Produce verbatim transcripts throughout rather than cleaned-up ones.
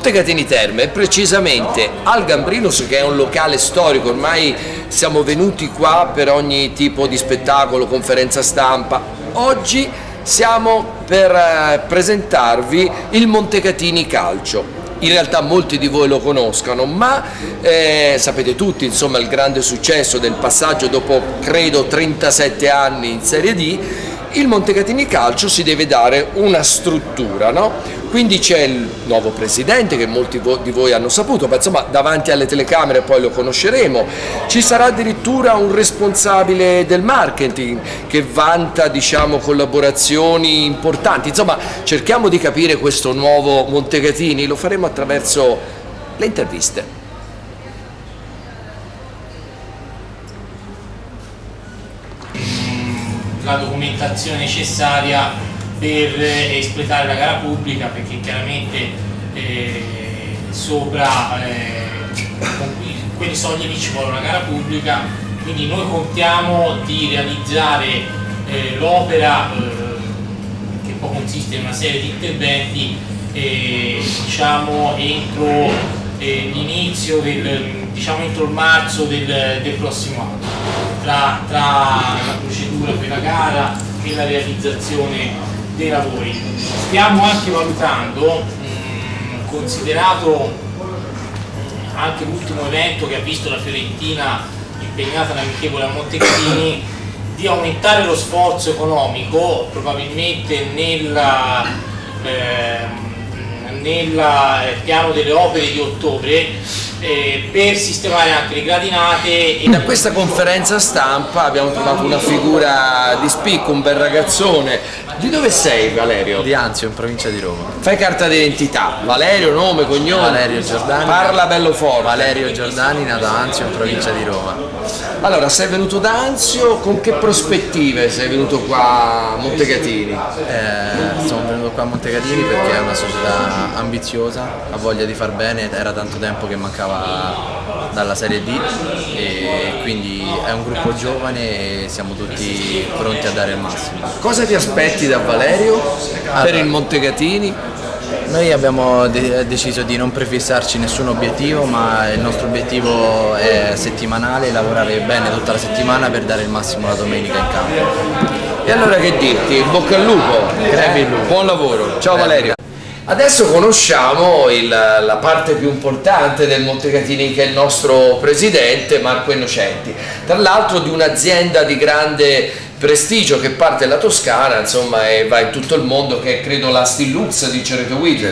Montecatini Terme è precisamente al Gambrinus, che è un locale storico, ormai siamo venuti qua per ogni tipo di spettacolo, conferenza stampa. Oggi siamo per eh, presentarvi il Montecatini Calcio. In realtà molti di voi lo conoscono, ma eh, sapete tutti, insomma, il grande successo del passaggio dopo credo trentasette anni in Serie D. Il Montecatini Calcio si deve dare una struttura, no? Quindi c'è il nuovo presidente, che molti di voi hanno saputo, ma insomma davanti alle telecamere poi lo conosceremo. Ci sarà addirittura un responsabile del marketing che vanta, diciamo, collaborazioni importanti. Insomma, cerchiamo di capire questo nuovo Montecatini, lo faremo attraverso le interviste. La documentazione necessaria per espletare la gara pubblica, perché chiaramente eh, sopra eh, quelli soglie lì ci vuole una gara pubblica, quindi noi contiamo di realizzare eh, l'opera eh, che poi consiste in una serie di interventi eh, diciamo entro eh, l'inizio del diciamo entro il marzo del, del prossimo anno, tra, tra la procedura per la gara e la realizzazione dei lavori. Stiamo anche valutando, mh, considerato anche l'ultimo evento che ha visto la Fiorentina impegnata nell'amichevole a Montecatini, di aumentare lo sforzo economico, probabilmente nella, eh, nel piano delle opere di ottobre, Eh, per sistemare anche le gradinate. E da questa conferenza stampa abbiamo trovato una figura di spicco, un bel ragazzone. Di dove sei, Valerio? Di Anzio, in provincia di Roma. Fai carta d'identità. Valerio, nome, cognome? Valerio Giordani. Parla bello forte. Valerio Giordani, nato a Anzio, in provincia di Roma. Allora, sei venuto da Anzio, con che prospettive sei venuto qua a Montecatini? Eh, sono venuto qua a Montecatini perché è una società ambiziosa, ha voglia di far bene, era tanto tempo che mancava dalla Serie D e quindi è un gruppo giovane e siamo tutti pronti a dare il massimo. Cosa ti aspetti da Valerio allora, per il Montecatini? Noi abbiamo de deciso di non prefissarci nessun obiettivo, ma il nostro obiettivo è settimanale, lavorare bene tutta la settimana per dare il massimo la domenica in campo. E allora che dirti? Bocca al lupo, Crepi il lupo. Buon lavoro, ciao Valerio. Adesso conosciamo il, la parte più importante del Montecatini, che è il nostro presidente Marco Innocenti, tra l'altro di un'azienda di grande prestigio che parte dalla Toscana, insomma, e va in tutto il mondo, che è credo la Stillux di Cerreto Guidi.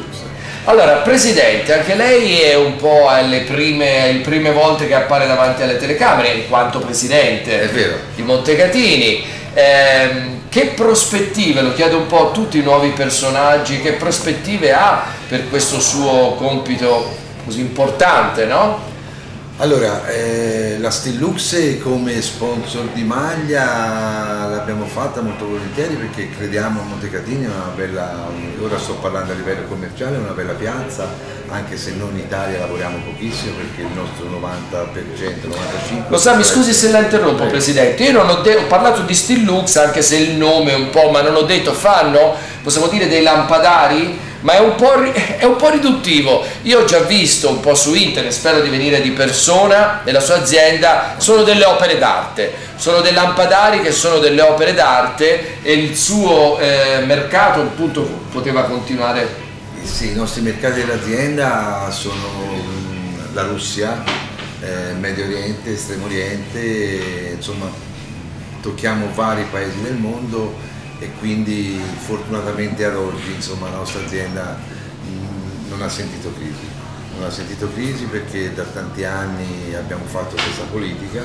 Allora, presidente, anche lei è un po' alle prime, le prime volte che appare davanti alle telecamere in quanto presidente è vero. di Montecatini. Eh, che prospettive, lo chiedo un po' a tutti i nuovi personaggi, che prospettive ha per questo suo compito così importante, no? Allora, eh, la Stillux come sponsor di maglia l'abbiamo fatta molto volentieri perché crediamo a Montecatini, è una bella, ora sto parlando a livello commerciale, è una bella piazza, anche se noi in Italia lavoriamo pochissimo perché il nostro novanta per cento, novantacinque per cento... Lo sa, mi scusi se la interrompo, Presidente, io non ho, ho parlato di Stillux, anche se il nome è un po', ma non ho detto, fanno, possiamo dire, dei lampadari? Ma è un, po', è un po' riduttivo. Io ho già visto un po' su internet, spero di venire di persona nella sua azienda, sono delle opere d'arte, sono dei lampadari che sono delle opere d'arte e il suo eh, mercato appunto poteva continuare. Sì, i nostri mercati dell'azienda sono mh, la Russia, eh, Medio Oriente, Estremo Oriente, e, insomma tocchiamo vari paesi del mondo. E quindi fortunatamente ad oggi, insomma, la nostra azienda mh, non ha sentito crisi, non ha sentito crisi perché da tanti anni abbiamo fatto questa politica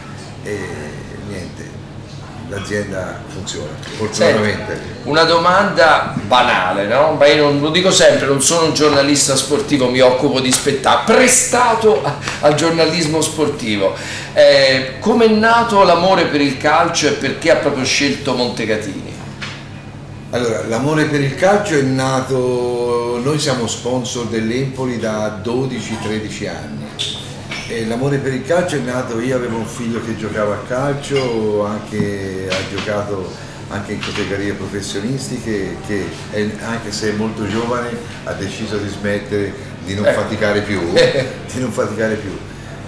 e niente, l'azienda funziona, fortunatamente. Senti, una domanda banale, no? Ma io non, lo dico sempre, non sono un giornalista sportivo, mi occupo di spettacolo, prestato a, al giornalismo sportivo. Eh, come è nato l'amore per il calcio e perché ha proprio scelto Montecatini? Allora, l'amore per il calcio è nato, noi siamo sponsor dell'Empoli da dodici tredici anni e l'amore per il calcio è nato, io avevo un figlio che giocava a calcio, anche ha giocato anche in categorie professionistiche, che è, anche se è molto giovane ha deciso di smettere, di non faticare più, di non faticare più.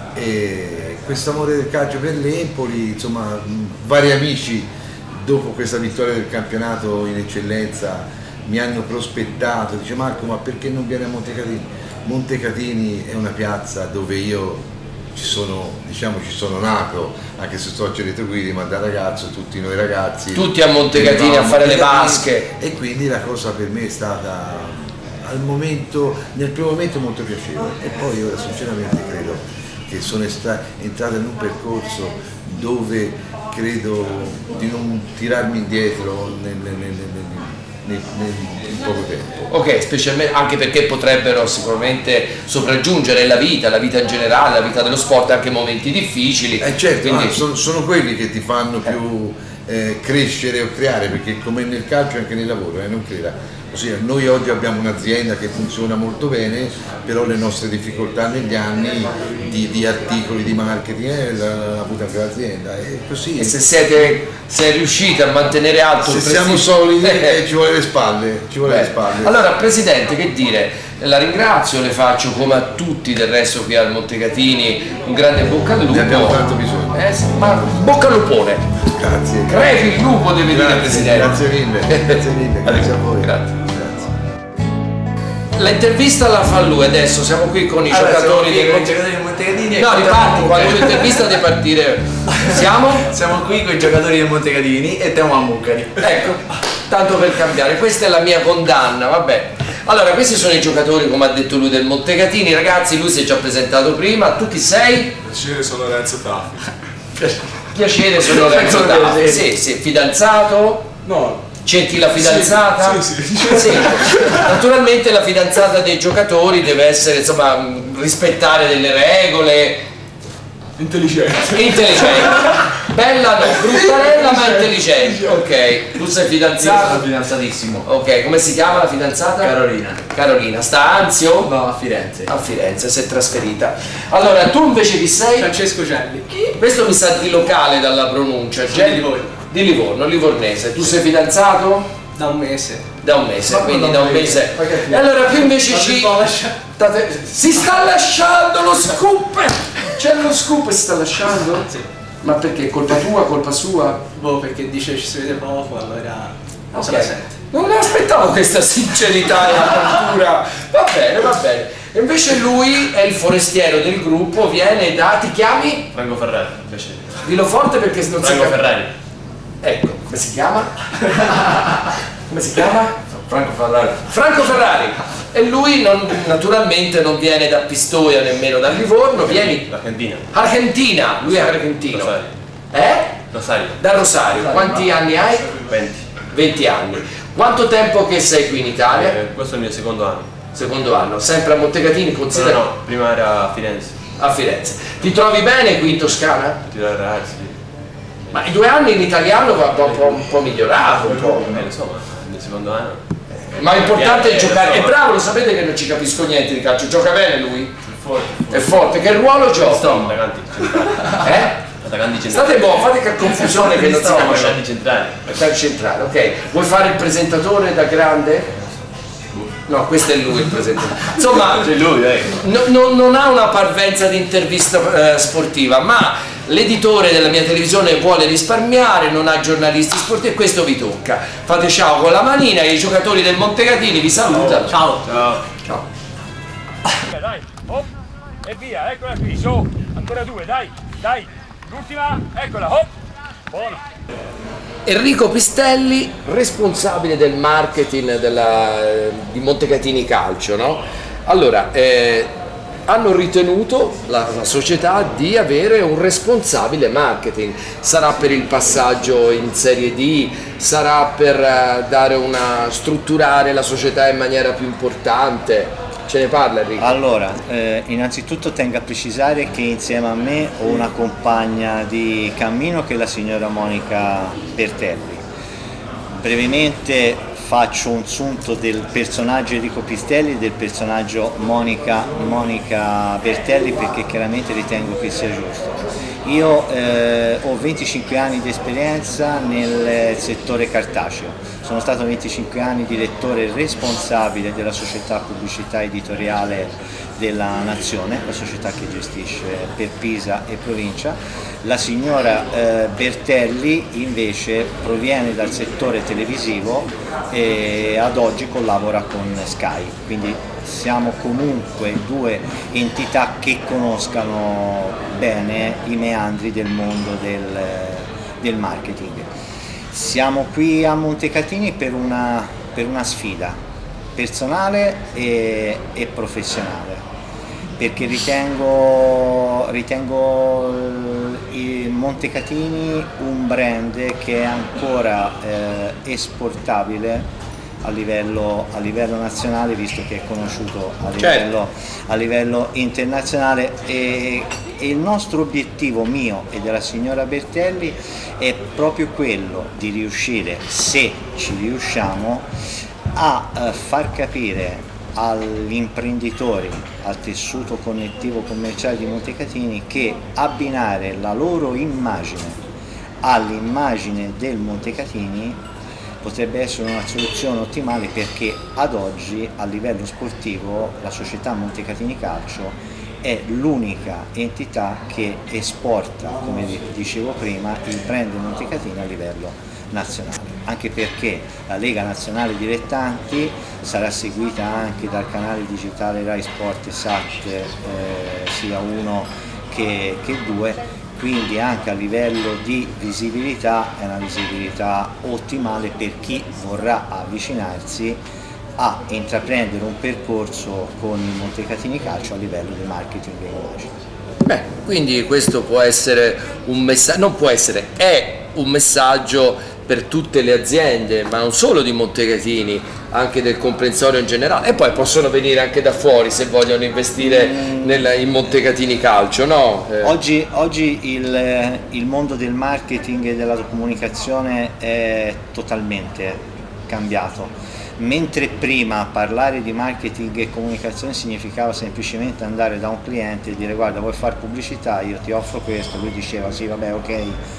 E questo amore del calcio per l'Empoli, insomma, vari amici dopo questa vittoria del campionato in eccellenza mi hanno prospettato, dice Marco, ma perché non vieni a Montecatini? Montecatini è una piazza dove io ci sono, diciamo, ci sono nato, anche se sto a Cerreto Guidi, ma da ragazzo tutti noi ragazzi tutti a Montecatini a fare le vasche, e quindi la cosa per me è stata al momento, nel primo momento molto piacevole, e poi ora sinceramente credo che sono entrato in un percorso dove credo di non tirarmi indietro nel, nel, nel, nel, nel, in poco tempo. Ok, specialmente anche perché potrebbero sicuramente sopraggiungere la vita, la vita in generale, la vita dello sport, anche momenti difficili. Eh certo, quindi... ah, sono, sono quelli che ti fanno più eh, crescere o creare, perché come nel calcio anche nel lavoro, eh, non creda. Ossia, noi oggi abbiamo un'azienda che funziona molto bene, però le nostre difficoltà negli anni di, di articoli, di marketing, eh, l'ha avuta anche l'azienda. E così. E se siete se riusciti a mantenere alto se il siamo solidi eh, ci vuole le spalle, ci vuole le spalle. Allora Presidente, che dire, la ringrazio, le faccio come a tutti del resto qui al Montecatini un grande bocca al lupo. Ne abbiamo tanto bisogno. Eh, ma bocca al lupone. Grazie. Crepi il lupo, deve Grazie, dire Presidente. Grazie mille, grazie mille, grazie a voi. Grazie. L'intervista la fa lui, adesso siamo qui con i allora, giocatori dei del Montecatini. No, riparti, quando l'intervista deve partire. Siamo? Siamo qui con i giocatori del Montecatini e Temo Ammucari. Ecco, tanto per cambiare, questa è la mia condanna, vabbè. Allora, questi sono i giocatori, come ha detto lui, del Montecatini. Ragazzi, lui si è già presentato prima. Tu chi sei? Piacere, sono Lorenzo Taffi. Piacere, sono Lorenzo Taffi. Sì, sì, fidanzato? No. Cerchi la fidanzata? Sì, sì, sì. Sì. Naturalmente la fidanzata dei giocatori deve essere, insomma, rispettare delle regole. Intelligente. Intelligente. Bella no, bruttarella ma intelligente. Ok, tu sei fidanzato? Sono fidanzatissimo. Ok, come si chiama la fidanzata? Carolina. Carolina, sta a Anzio? No, a Firenze. A Firenze, si è trasferita. Allora, tu invece chi sei? Francesco Celli. Chi? Questo mi sa di locale dalla pronuncia. Di Livorno. Di Livorno, livornese. Tu sei fidanzato? Da un mese. Da un mese, Ma quindi da da un un mese. mese. E allora qui invece ci... Lascia... Si sta lasciando lo scoop! C'è lo scoop e si sta lasciando? Sì. Ma perché? Colpa tua, colpa sua? Boh, perché dice ci si vede poco, allora non se Ok. la sente. Non me aspettavo questa sincerità e apertura. Va bene, va bene. E invece lui è il forestiero del gruppo, viene da... Ti chiami? Franco Ferrari, piacere. Dillo forte perché non si Franco capisce. Ferrari. Ecco, come si chiama? Come si chiama? Franco Ferrari. Franco Ferrari. E lui non, naturalmente non viene da Pistoia nemmeno da Livorno, vieni... L'Argentina. Argentina, lui è argentino. Rosario. Eh? Rosario. Da Rosario. Quanti anni hai? venti. venti anni. Quanto tempo che sei qui in Italia? Eh, questo è il mio secondo anno. Secondo anno. Sempre a Montecatini, No, considera... no, prima era a Firenze. A Firenze. Ti trovi bene qui in Toscana? Tirare ragazzi. Ma i due anni in italiano va un po', un po' migliorato, un po'. Eh, lo so, ma nel secondo anno. Ma l'importante Eh, è giocare. lo È so. bravo, lo sapete che non ci capisco niente di calcio. Gioca bene lui? È forte. È forte. Che ruolo gioca? Attaccanti centrali. Eh? Attaccanti centrali. State buoni, fate che confusione che non si capisce. Attaccanti centrali. Attaccanti centrale, ok. Vuoi fare il presentatore da grande? No, questo è lui il presentatore. Insomma, C'è lui, eh. no- no- non ha una parvenza di intervista eh, sportiva, ma l'editore della mia televisione vuole risparmiare, non ha giornalisti sportivi e questo vi tocca. Fate ciao con la manina, i giocatori del Montecatini vi salutano. Ciao. Ciao. Ciao. Dai, hop, e via, eccola qui, su, ancora due, dai, dai, l'ultima, eccola, hop, buona. Enrico Pistelli, responsabile del marketing della, eh, di Montecatini Calcio, no? Allora, eh, hanno ritenuto la, la società di avere un responsabile marketing, sarà per il passaggio in Serie D, sarà per eh, dare una, strutturare la società in maniera più importante. Ce ne parla Enrico? Allora, eh, innanzitutto tengo a precisare che insieme a me ho una compagna di cammino che è la signora Monica Bertelli. Brevemente faccio un sunto del personaggio Enrico Pistelli e del personaggio Monica, Monica Bertelli perché chiaramente ritengo che sia giusto. Io eh, ho venticinque anni di esperienza nel settore cartaceo, sono stato venticinque anni direttore responsabile della società pubblicità editoriale della Nazione, la società che gestisce per Pisa e provincia. La signora eh, Bertelli invece proviene dal settore televisivo e ad oggi collabora con Sky, quindi siamo comunque due entità che conoscano bene i meandri del mondo del, del marketing. Siamo qui a Montecatini per una, per una sfida personale e, e professionale, perché ritengo, ritengo il Montecatini un brand che è ancora eh, esportabile a livello, a livello nazionale, visto che è conosciuto a livello, certo. a livello internazionale, e, e il nostro obiettivo, mio e della signora Bertelli, è proprio quello di riuscire, se ci riusciamo, a eh, far capire agli imprenditori, al tessuto connettivo commerciale di Montecatini, che abbinare la loro immagine all'immagine del Montecatini potrebbe essere una soluzione ottimale, perché ad oggi a livello sportivo la società Montecatini Calcio è l'unica entità che esporta, come dicevo prima, il brand Montecatini a livello nazionale, anche perché la Lega Nazionale Dilettanti sarà seguita anche dal canale digitale Rai Sport e Sat, eh, sia uno che, che due, quindi anche a livello di visibilità è una visibilità ottimale per chi vorrà avvicinarsi a intraprendere un percorso con il Montecatini Calcio a livello di marketing e immagine. Beh, quindi questo può essere un messaggio, non può essere, è un messaggio per tutte le aziende, ma non solo di Montecatini, anche del comprensorio in generale, e poi possono venire anche da fuori se vogliono investire mm. nel, in Montecatini Calcio, no? Eh. Oggi, oggi il, il mondo del marketing e della comunicazione è totalmente cambiato. Mentre prima parlare di marketing e comunicazione significava semplicemente andare da un cliente e dire: guarda, vuoi fare pubblicità, io ti offro questo, lui diceva sì, vabbè, ok,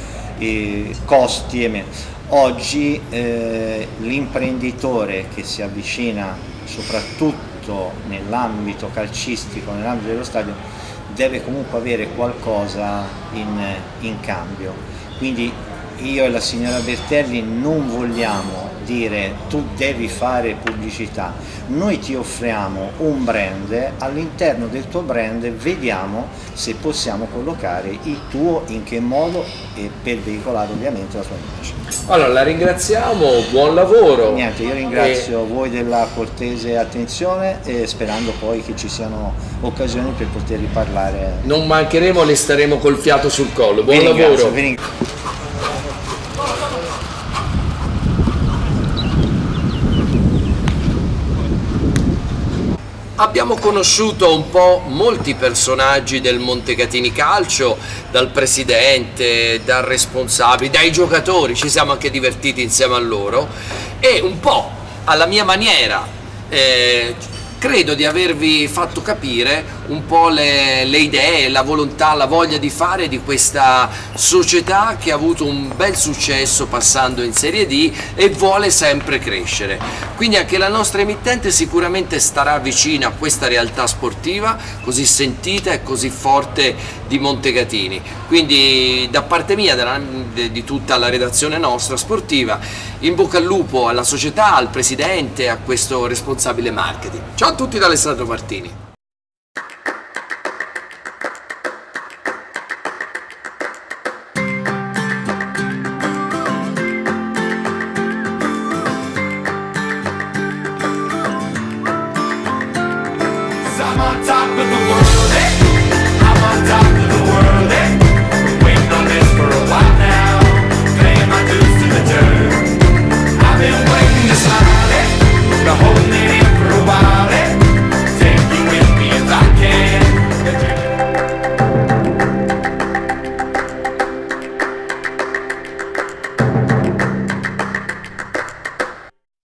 e costi e meno. Oggi eh, l'imprenditore che si avvicina soprattutto nell'ambito calcistico, nell'ambito dello stadio, deve comunque avere qualcosa in, in cambio. Quindi io e la signora Bertelli non vogliamo dire tu devi fare pubblicità, noi ti offriamo un brand, all'interno del tuo brand vediamo se possiamo collocare il tuo, in che modo, e per veicolare ovviamente la tua immagine. Allora la ringraziamo, buon lavoro. Niente, io ringrazio e... voi della cortese attenzione, e sperando poi che ci siano occasioni per poter riparlare. Non mancheremo, le staremo col fiato sul collo. Buon vi ringrazio, lavoro. Vi ringrazio. Abbiamo conosciuto un po' molti personaggi del Montecatini Calcio, dal presidente, dal responsabile, dai giocatori, ci siamo anche divertiti insieme a loro, e un po' alla mia maniera eh, credo di avervi fatto capire un po' le, le idee, la volontà, la voglia di fare di questa società che ha avuto un bel successo passando in Serie D e vuole sempre crescere. Quindi anche la nostra emittente sicuramente starà vicina a questa realtà sportiva così sentita e così forte di Montecatini. Quindi da parte mia, della, di tutta la redazione nostra sportiva, in bocca al lupo alla società, al presidente e a questo responsabile marketing. Ciao a tutti da Alessandro Martini.